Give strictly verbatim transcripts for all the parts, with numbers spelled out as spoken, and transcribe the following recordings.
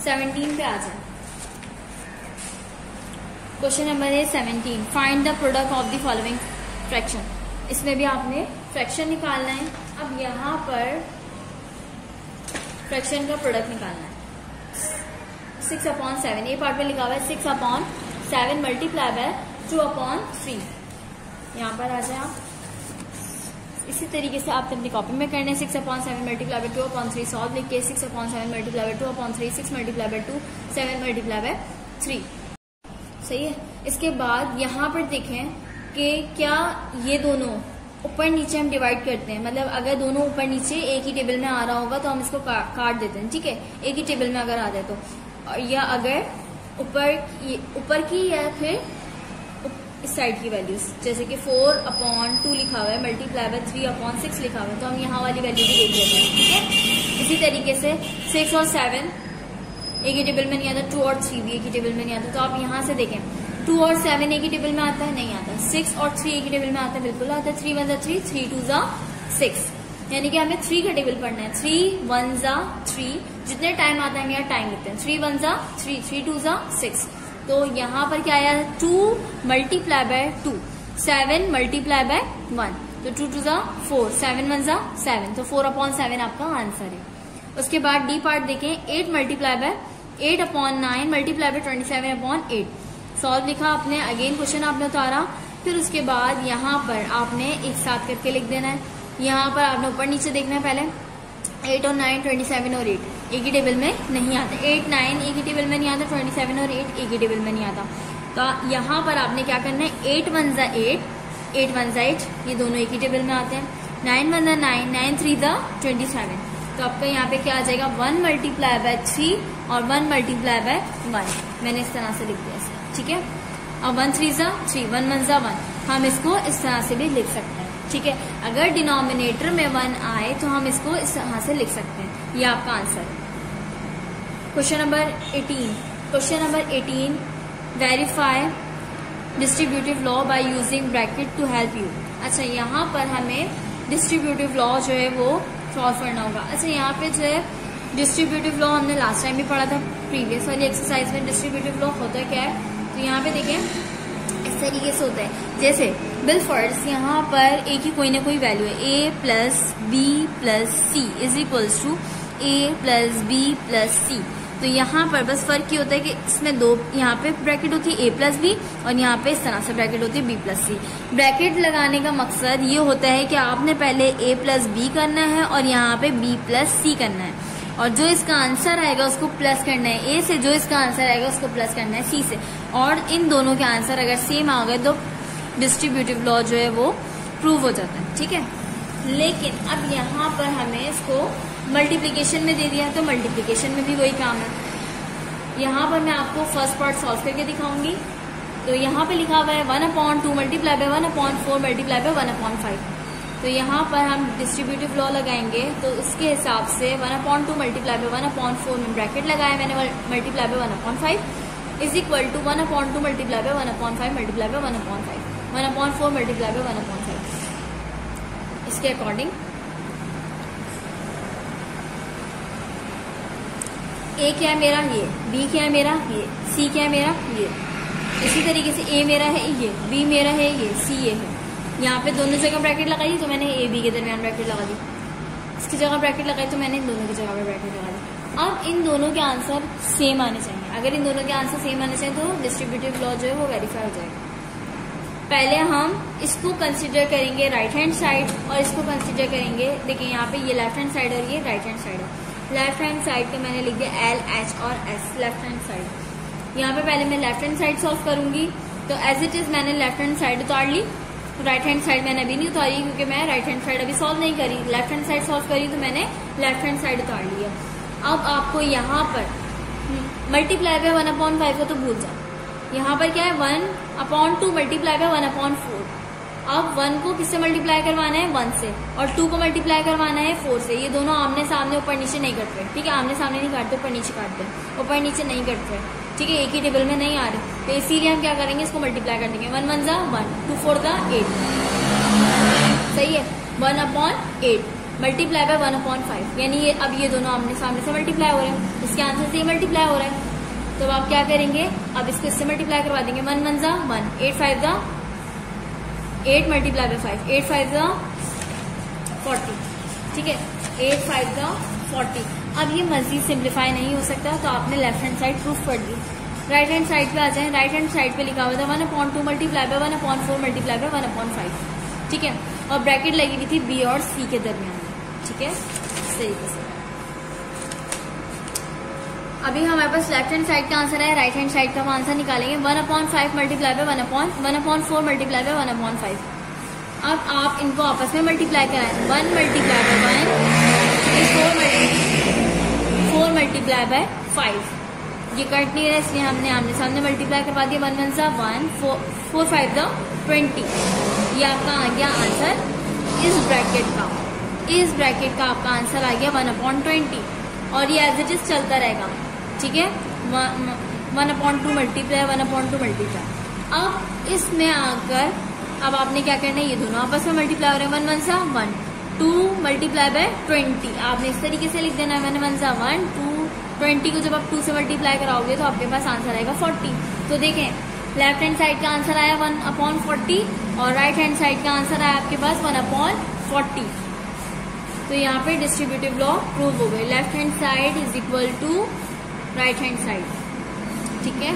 Seventeen पे आ जाए। क्वेश्चन नंबर है seventeen, find the product of the following fraction. इसमें भी आपने फ्रैक्शन निकालना है। अब यहाँ पर फ्रैक्शन का प्रोडक्ट निकालना है। Six upon seven, A part में लिखा हुआ है six upon seven multiply by two upon three. यहाँ पर आ जाए आप, इसी तरीके से आप अपनी कॉपी में करने, six upon seven multiply by two upon three solve लिख के, six upon seven multiply by two upon three, six multiply by two, seven multiply by three. सही है। इसके बाद यहाँ पर देखें कि क्या ये दोनों ऊपर नीचे हम डिवाइड करते हैं, मतलब अगर दोनों ऊपर नीचे एक ही टेबल में आ रहा होगा तो हम इसको का, काट देते हैं। ठीक है, एक ही टेबल में अगर आ जाए तो, या अगर ऊपर ऊपर की या फिर इस साइड की वैल्यूज, जैसे कि फोर अपॉन टू लिखा हुआ है multiply by three upon six लिखा हुआ है, तो हम यहाँ वाली वैल्यू भी देख लेते हैं। ठीक है, इसी तरीके से सिक्स और सेवन एक ही टेबल में नहीं आता, टू और थ्री भी एक ही टेबल में नहीं आता, तो आप यहाँ से देखें टू और सेवन एक ही टेबल में आता है, नहीं आता। सिक्स और थ्री एक ही टेबल में आता है, बिल्कुल आता है। थ्री वन जा थ्री, थ्री टू जा सिक्स, यानी कि हमें थ्री का टेबल पढ़ना है। थ्री वन जा थ्री, जितने टाइम आता है हम यहाँ टाइम लिखते हैं। थ्री वन जा थ्री, थ्री टू जा सिक्स, तो यहाँ पर क्या आया, two multiply by two, seven multiply by one, तो टू टू जा फोर, सेवन वन जा सेवन, तो फोर अपॉन सेवन आपका आंसर है। उसके बाद डी पार्ट देखें, eight multiply by eight upon nine multiply by twenty seven upon eight, solve लिखा आपने। अगेन क्वेश्चन आपने उतारा, फिर उसके बाद यहाँ पर आपने एक साथ करके लिख देना है। यहाँ पर आपने ऊपर नीचे देखना है पहले। एट और नाइन, ट्वेंटी सेवन और एट एक ही टेबल में नहीं आते। एट नाइन एक ही टेबल में नहीं आता, ट्वेंटी सेवन और एट एक ही टेबल में नहीं आता। तो यहाँ पर आपने क्या करना है, एट वन जा एट, एट वन जा एट, ये दोनों एक ही टेबल में आते हैं। नाइन वन जा नाइन, नाइन थ्री जा ट्वेंटी सेवन, तो आपका यहाँ पे क्या आ जाएगा, वन मल्टीप्लाई बाय थ्री और वन मल्टीप्लाई बाय वन। मैंने इस तरह से लिख दिया इसे। ठीक है, अब वन थ्री जा थ्री, वन वन जा वन, हम इसको इस तरह से भी लिख सकते हैं। ठीक है, अगर डिनोमिनेटर में वन आए तो हम इसको इस तरह से लिख सकते हैं। ये आपका आंसर है। Question number eighteen, question number eighteen, verify distributive law by using bracket to help you. अच्छा, यहाँ पर हमें डिस्ट्रीब्यूटिव लॉ जो है वो सॉल्व करना होगा। अच्छा, यहाँ पे जो है डिस्ट्रीब्यूटिव लॉ हमने लास्ट टाइम भी पढ़ा था प्रीवियस वाली एक्सरसाइज में। डिस्ट्रीब्यूटिव लॉ होता क्या है, तो यहाँ पे देखें इस तरीके से होता है, जैसे बिलफर्ड्स यहाँ पर ए की कोई ना कोई वैल्यू है, A plus B plus C is equals to A plus B plus C. तो यहाँ पर बस फर्क ये होता है कि इसमें दो यहाँ पे ब्रैकेट होती है ए प्लस बी, और यहाँ पे इस तरह से ब्रैकेट होती है बी प्लस सी। ब्रैकेट लगाने का मकसद ये होता है कि आपने पहले ए प्लस बी करना है और यहाँ पे बी प्लस सी करना है, और जो इसका आंसर आएगा उसको प्लस करना है ए से, जो इसका आंसर आएगा उसको प्लस करना है सी से। और इन दोनों के आंसर अगर सेम आ गए तो डिस्ट्रीब्यूटिव लॉ जो है वो प्रूव हो जाता है। ठीक है, लेकिन अब यहाँ पर हमें इसको मल्टीप्लीकेशन में दे दिया है, तो मल्टीप्लीकेशन में भी वही काम है। यहाँ पर मैं आपको फर्स्ट पार्ट सॉल्व करके दिखाऊंगी। तो यहाँ पे लिखा हुआ है one upon two multiply by one upon four multiply by one upon five. तो यहाँ पर हम डिस्ट्रीब्यूटिव लॉ लगाएंगे, तो उसके हिसाब से one upon two multiply by one upon four में ब्रैकेट लगाया मैंने, multiply by one upon five is equal to one upon two multiply by one upon five multiply by one upon five, one upon four multiply by one upon five. इसके according ए क्या है मेरा, ये, B क्या है मेरा, ये, सी क्या है मेरा, ये। इसी तरीके से ए मेरा है ये, बी मेरा है ये, सी ये है। यहाँ पे दोनों जगह ब्रैकेट लगाई तो मैंने ए बी के दरमियान ब्रैकेट लगा दी, इसकी जगह ब्रैकेट लगाई तो मैंने इन दोनों की जगह पे ब्रैकेट लगा दी। अब इन दोनों के आंसर सेम आने चाहिए। अगर इन दोनों के आंसर सेम आने चाहिए तो डिस्ट्रीब्यूटिव लॉ जो है वो वेरीफाई हो जाएगा। पहले हम इसको कंसिडर करेंगे राइट हैंड साइड, और इसको कंसिडर करेंगे, देखिए यहाँ पे ये लेफ्ट हैंड साइड और ये राइट हैंड साइड है। लेफ्ट हैंड साइड पे मैंने लिख दिया एल एच और एस, लेफ्ट हैंड साइड। यहाँ पे पहले मैं लेफ्ट हैंड साइड सॉल्व करूंगी, तो एज इट इज मैंने लेफ्ट हैंड साइड उतार ली, राइट हैंड साइड मैंने अभी नहीं उतारी क्योंकि मैं राइट हैंड साइड अभी सॉल्व नहीं करी। लेफ्ट हैंड साइड सॉल्व करी तो मैंने लेफ्ट हैंड साइड उतार लिया। अब आपको यहाँ पर multiply by one upon five को तो भूल जाओ, यहाँ पर क्या है one upon two multiply by one upon four. अब वन को किससे मल्टीप्लाई करवाना है, वन से, और टू को मल्टीप्लाई करवाना है फोर से। ये दोनों आमने सामने ऊपर नीचे नहीं करते, ठीक है, आमने सामने नहीं काटते, ऊपर नीचे काटते, ऊपर नीचे नहीं करते, ठीक है, एक ही टेबल में नहीं आ रहे। तो इसीलिए हम क्या करेंगे, इसको मल्टीप्लाई कर देंगे। वन वन जा वन, टू फोर जा एट, सही है, one upon eight. Multiply by one upon five, यानी ये अब ये दोनों आमने सामने से मल्टीप्लाई हो रहे हैं, इसके आंसर से ये मल्टीप्लाई हो रहा है। तो अब आप क्या करेंगे, अब इसको इससे मल्टीप्लाई करवा देंगे, वन वन जा वन, एट फाइव जा eight multiply by five, eight five जा फोर्टी, ठीक है, एट फाइव जा फोर्टी। अब ये मजीद सिंप्लीफाई नहीं हो सकता, तो आपने लेफ्ट हैंड साइड प्रूफ कर दी। राइट हैंड साइड पे आ जाए, राइट हैंड साइड पे लिखा हुआ था one upon two multiply by one upon four multiply by one upon five, ठीक है, और ब्रैकेट लगी हुई थी बी और सी के दरमियान में, ठीक है, इस तरीके से। अभी हमारे पास लेफ्ट हैंड साइड का आंसर है, राइट हैंड साइड का हम आंसर निकालेंगे, one upon five multiply by one upon one upon four multiply by one upon five. अब आप इनको आपस में मल्टीप्लाई कराएं, one multiply by one, four multiply four multiply by five, ये कट नहीं रहा इसलिए हमने आमने सामने मल्टीप्लाई करवा दिया, वन वन सा one, four four five the twenty. ये आपका आ गया आंसर इस ब्रैकेट का, इस ब्रैकेट का आपका आंसर आ गया वन अपॉन ट्वेंटी, और ये एज इट इज चलता रहेगा, ठीक है, one upon two multiply one upon two multiply. अब इसमें आकर अब आपने क्या करना है, ये दोनों आपस में मल्टीप्लाई हो रहे हैं, वन वन सा one, two multiply by twenty, आपने इस तरीके से लिख देना है, वन वन सा वन, टू ट्वेंटी को जब आप टू से मल्टीप्लाई कराओगे तो आपके पास आंसर आएगा फोर्टी। तो देखें लेफ्ट हैंड साइड का आंसर आया वन अपॉन फोर्टी और राइट हैंड साइड का आंसर आया आपके पास वन अपॉन फोर्टी। तो यहाँ पे डिस्ट्रीब्यूटिव लॉ प्रूव हो गई, left hand side is equal to right hand side, ठीक है।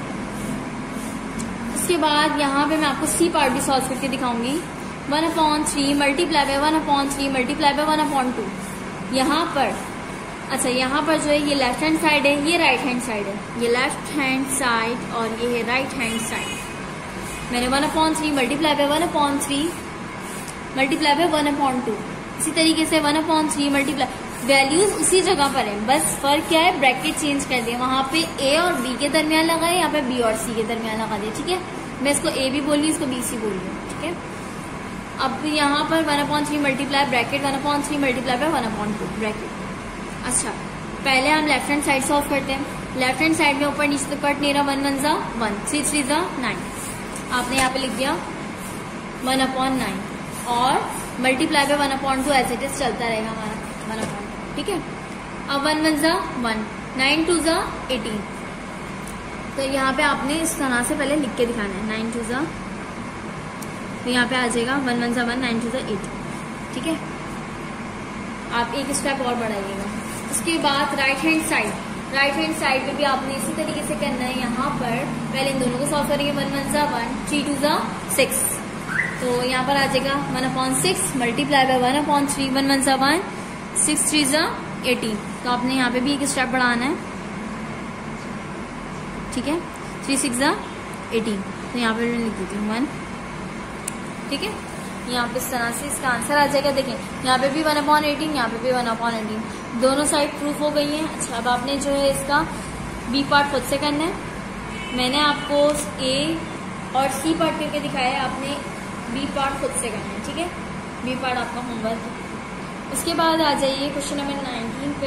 उसके बाद यहाँ पे मैं आपको सी पार्ट भी सॉल्व करके दिखाऊंगी, one upon three multiply by one upon three multiply by one upon two. यहाँ पर अच्छा यहाँ पर जो है ये लेफ्ट हैंड साइड है, ये राइट हैंड साइड है, ये लेफ्ट हैंड साइड और ये है राइट हैंड साइड। मैंने one upon three multiply by one upon three multiply by one upon two, इसी तरीके से one upon three multiply, values उसी जगह पर है, बस फर्क क्या है, ब्रैकेट चेंज कर दिए, वहां पे ए और बी के दरमियान लगाए, यहाँ पे बी और सी के दरमियान लगा दिया, ठीक है। मैं इसको ए भी बोल रही हूँ, इसको बी सी बोल रही हूँ, ठीक है। अब यहाँ पर one upon three multiply bracket one upon three multiply by one upon two bracket. अच्छा पहले हम लेफ्ट हैंड साइड सॉल्व करते हैं, लेफ्ट हैंड साइड में ऊपर नीचे तो कट नहीं रहा, वन वन जा वन, थ्री थ्री जा नाइन, आपने यहाँ पे लिख दिया वन अपॉन नाइन और multiply by one upon two as it is चलता रहेगा हमारा वन अपॉन टू, ठीक है। अब वन वन जा वन, नाइन टू जा एटीन, तो यहाँ पे आपने इस तरह से पहले लिख के दिखाना है, नाइन टू जा, तो यहाँ पे आ जाएगा वन वन जा वन, नाइन टू जा एटीन, ठीक है। आप एक स्टेप और बढ़ाइएगा। उसके बाद right hand side, right hand side में भी आपने इसी तरीके से करना है, यहाँ पर पहले इन दोनों को सॉल्व करेंगे, वन वन जा वन, थ्री टू जा सिक्स, तो यहाँ पर आ जाएगा one upon six multiply by one upon three, one one जा वन, सिक्स थ्री जा एटीन, तो आपने यहाँ पे भी एक स्टेप बढ़ाना है, ठीक है, थ्री सिक्स जा एटीन, तो यहाँ पे मैं लिख देती हूँ वन, ठीक है। यहाँ पे इस तरह से इसका आंसर आ जाएगा। देखें यहाँ पे भी वन अपॉन एटीन, यहाँ पे भी वन अपॉन एटीन, दोनों साइड प्रूफ हो गई है। अच्छा अब आपने जो है इसका बी पार्ट खुद से करना है, मैंने आपको ए और सी पार्ट करके दिखाया है, आपने बी पार्ट खुद से करना है, ठीक है, बी पार्ट आपका होमवर्क है। उसके बाद आ जाइए क्वेश्चन नंबर नाइनटीन पे,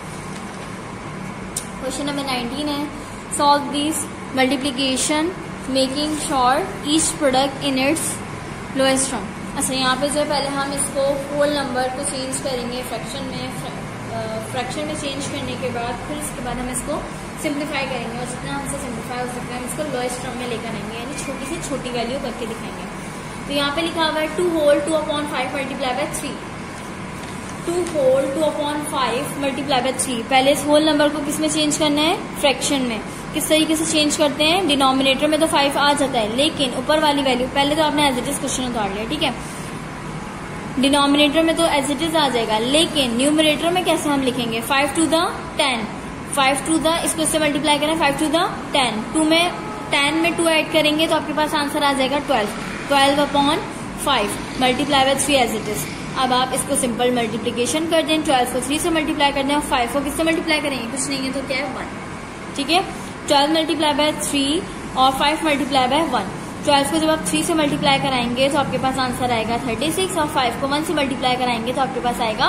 क्वेश्चन नंबर नाइनटीन है, solve this multiplication making sure each product in its lowest term. अच्छा यहाँ पे जो है पहले हम इसको होल नंबर को चेंज करेंगे फ्रैक्शन में, फ्रैक्शन में चेंज करने के बाद फिर इसके बाद हम इसको सिंप्लीफाई करेंगे और जितना हमसे सिंप्लीफाई हो सकता है हम इसको लोएस्ट टर्म में लेकर आएंगे, यानी छोटी से छोटी वैल्यू करके दिखाएंगे। तो यहाँ पे लिखा हुआ है two whole two upon five multiply by three, two whole two upon five multiply by three. पहले इस होल नंबर को किस में चेंज करना है, फ्रैक्शन में। किस तरीके से चेंज करते हैं, डिनोमिनेटर में तो फाइव आ जाता है लेकिन ऊपर वाली वैल्यू पहले तो आपने एज इट इज क्वेश्चन उतार लिया, ठीक है, डिनोमिनेटर में तो एज इट इज आ जाएगा, लेकिन न्यूमरेटर में कैसे हम लिखेंगे, फाइव टू द टेन, फाइव टू द इसको इससे मल्टीप्लाई करें, फाइव टू द टेन, टू में टेन में टू ऐड करेंगे तो आपके पास आंसर आ जाएगा twelve, twelve upon five multiply by three as it is. अब आप इसको सिंपल मल्टीप्लीकेशन कर दें, ट्वेल्व को थ्री से मल्टीप्लाई कर दें और फाइव को किससे मल्टीप्लाई करेंगे, कुछ नहीं है तो क्या है वन, ठीक है। ट्वेल्व मल्टीप्लाई बाय थ्री और five multiply by one, twelve को जब आप थ्री से मल्टीप्लाई कराएंगे तो आपके पास आंसर आएगा थर्टी सिक्स और फाइव को वन से मल्टीप्लाई कराएंगे तो आपके पास आएगा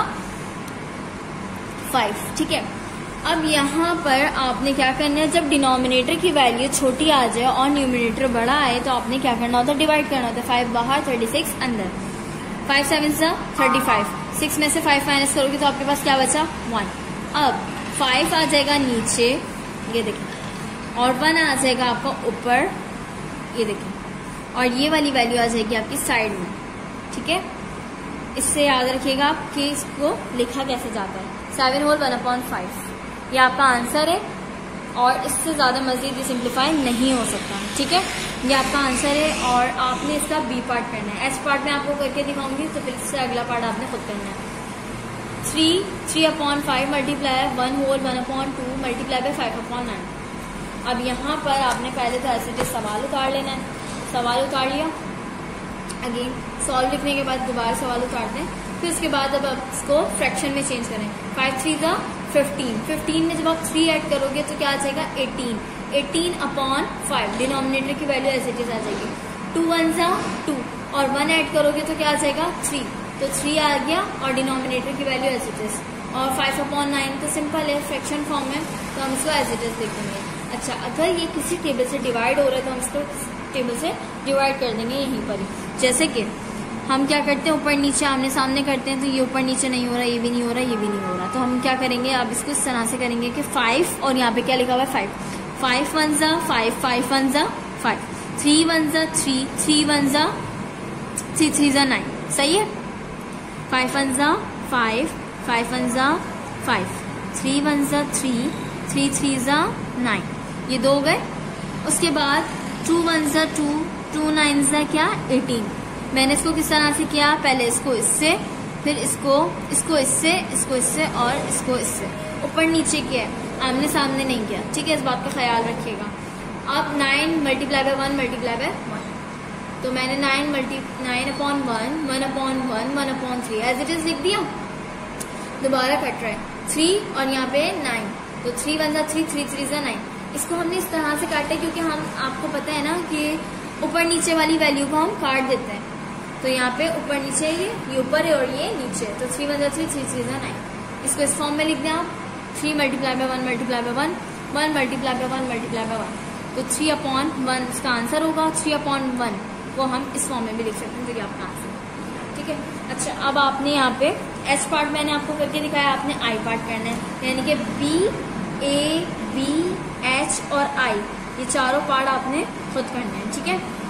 फाइव, ठीक है। अब यहाँ पर आपने क्या करना है, जब डिनोमिनेटर की वैल्यू छोटी आ जाए और न्यूमरेटर बड़ा आए तो आपने क्या करना होता है, डिवाइड करना होता है, फाइव बाहर थर्टी सिक्स अंदर, फाइव सेवन सा थर्टी फाइव, सिक्स में से फाइव माइनस करोगे तो आपके पास क्या बचा, वन। अब फाइव आ जाएगा नीचे, ये देखें, और वन आ जाएगा आपका ऊपर, ये देखें, और ये वाली वैल्यू आ जाएगी आपकी साइड में। ठीक है, इससे याद रखिएगा आप कि इसको लिखा कैसे जाता है। Seven whole one upon five, ये आपका आंसर है, और इससे ज्यादा मजीद सिंप्लीफाई नहीं हो सकता। ठीक है, ये आपका आंसर है, और आपने इसका बी पार्ट करना है। एस पार्ट में आपको करके दिखाऊंगी, तो फिर इससे अगला पार्ट आपने खुद करना है। Three three upon five multiply one whole one upon two multiply by five upon nine. अब यहाँ पर आपने पहले तो ऐसे जो सवाल उतार लेना है, सवाल उतार लिया, अगेन सॉल्व लिखने के बाद दोबारा सवाल उतारते हैं, फिर उसके बाद अब आप इसको फ्रैक्शन में चेंज करें। फाइव थ्री ज़ा फिफ्टीन, फिफ्टीन में जब आप थ्री ऐड करोगे तो क्या आ जाएगा, eighteen, eighteen upon five, denominator की वैल्यू ऐसे चीज आ जाएगी। टू वन ज़ा टू, और वन ऐड करोगे तो क्या आ जाएगा, थ्री, तो थ्री आ गया, और डिनोमिनेटर की वैल्यू ऐसे चीज। और फाइव अपॉन नाइन तो सिंपल है, फ्रैक्शन फॉर्म में, तो हम इसको एज इट इज देख देंगे। अच्छा, अगर ये किसी टेबल से डिवाइड हो रहा है तो हम इसको टेबल से डिवाइड कर देंगे यहीं पर ही। जैसे कि हम क्या करते हैं, ऊपर नीचे आमने सामने करते हैं, तो ये ऊपर नीचे नहीं हो रहा, ये भी नहीं हो रहा, ये भी नहीं हो रहा, तो हम क्या करेंगे, अब इसको इस तरह से करेंगे कि फाइव, और यहाँ पे क्या लिखा हुआ है, फाइव, फाइव वन ज़ा फाइव, फाइव वन ज़ा फाइव, थ्री वन ज़ा थ्री, थ्री वन ज़ा थ्री, थ्री ज़ा नाइन, सही है। फाइव वन ज़ा फाइव, फाइव वन ज़ा फाइव, थ्री वन ज़ा थ्री, थ्री थ्री ज़ा नाइन, ये दो गए। उसके बाद टू वन ज़ा टू, टू नाइन ज़ा क्या, एटीन। मैंने इसको किस तरह से किया, पहले इसको इससे, फिर इसको इसको इससे, इसको इससे, और इसको इससे, ऊपर नीचे किया है, आमने सामने नहीं किया। ठीक है, इस बात का ख्याल रखिएगा। अब nine multiply by one multiply by one, तो मैंने nine multi nine upon one, one upon one, one upon three as it is लिख दिया। दोबारा कट रहा है थ्री, और यहाँ पे नाइन, तो थ्री वन ज़ा थ्री, थ्री थ्री ज़ा नाइन। इसको हमने इस तरह से काटा है क्योंकि हम, आपको पता है ना कि ऊपर नीचे वाली वैल्यू को हम काट देते हैं, तो यहाँ पे ऊपर नीचे ये ये ऊपर है और ये नीचे, तो थ्री वन ज़ा थ्री, थ्री थ्री ज़ा नाइन। इसको इस फॉर्म में लिख दें आप, three multiply by one multiply by one, one multiply by one multiply by one, तो थ्री अपॉन वन इसका आंसर होगा। थ्री अपॉन वन को हम इस फॉर्म में भी लिख सकते हैं, तो ये आपका आंसर। ठीक है, अच्छा, अब आपने यहाँ पे एच पार्ट मैंने आपको करके दिखाया, आपने आई पार्ट करना है, यानी कि बी, ए, बी, एच और आई, ये चारों पार्ट आपने खुद करना है। ठीक है।